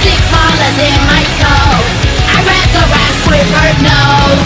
dick smaller than my toes. I'd rather ride Squidward nose.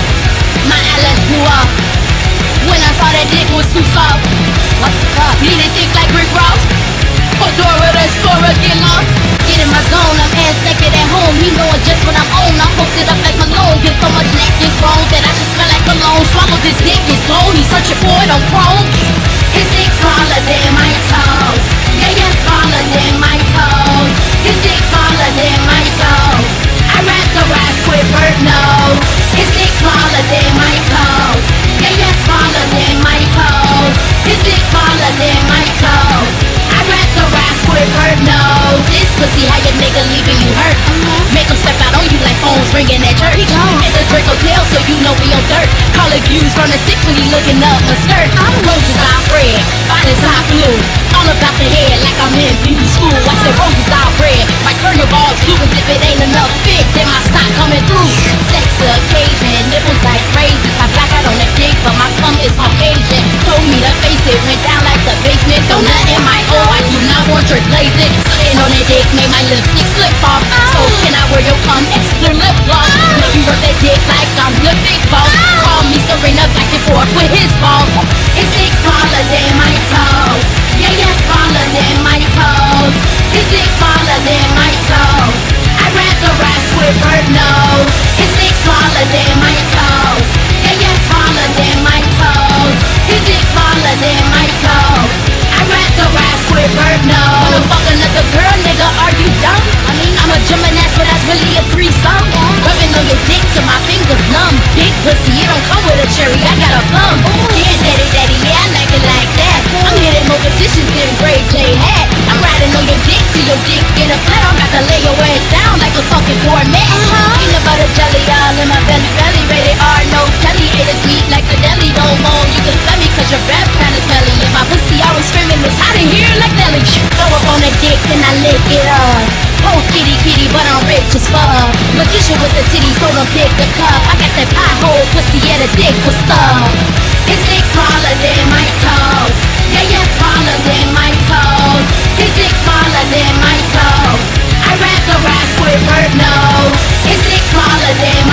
My Alice blew up when I saw that dick was too soft. What the fuck? Need it thick like Rick Ross? Or Dora the Explorer get lost? Get in my zone, I'm ass naked at home. He knowin' just what I'm on. I'm posted up like Malone. Get so much neck is wrong that I should smell like cologne. Swallow this dick, it's gone. He's searching for it on Chrome. His dick smaller than my toes. Yeah, yeah, smaller than my toes. His dick smaller than my toes. I'd rather ride Squidward nose. His dick smaller than my toes. Yeah, yeah, smaller than my toes. His dick smaller than my toes. I'd rather ride Squidward nose. This pussy how your nigga leaving you hurt. Make him step out on you like phones ringing at church. At the Draco Tail so you know we on dirt. Call it views from the 6 when he looking up my skirt. Roses are red, violets are blue. All about the head like I'm in beauty school. I said roses are red, my carnival's blue. As if it ain't enough fit, then my stock coming through. Sex occasion, nipples like raisins. I black out on the dick, but my cum is Caucasian. Told me to face it, went down like the basement. Donut in my O, I do not want your glazing. Sitting on that dick, made my lipstick slip off. So can I wear your cum as clear lip gloss? Make you rub that dick like I'm the big boss. Call me Serena back and forth with his balls. His dick smaller than my toes. Yeah, yeah, smaller than my toes. His dick smaller than my toes. I'd rather ride Squidward nose. His dick smaller than my toes. Yeah, yeah, smaller than my toes. His dick smaller than my toes. I'd rather ride Squidward nose. Wanna fuck another girl, nigga, are you dumb? I'm a gymnast, but that's really a threesome. Rubbing on your dick till my fingers numb. Big pussy, it don't come with a cherry, I got a plum. Yeah, daddy, daddy, yeah, I like it like that. I'm hitting more positions than Ray J hat. I'm riding on your dick till your dick get a flat. I'm about to lay your ass down like a fucking gourmet. Peanut butter jelly all in my belly, belly. Rated R, no telly. Haters meat like the deli. Don't moan, you can smell me cause your breath kinda smelly. And my pussy always screaming, it's hot in here like Nelly. Throw up on the dick and I lick it up. Oh, kitty, kitty, but I'm rich as fuck. Magician with the titties, so don't pick the cup. I got that pie hole pussy, yeah, the dick was stuck. His dick smaller than my toes. Yeah, yeah, smaller than my toes. His dick smaller than my toes. I'd rather ride Squidward nose. His dick smaller than my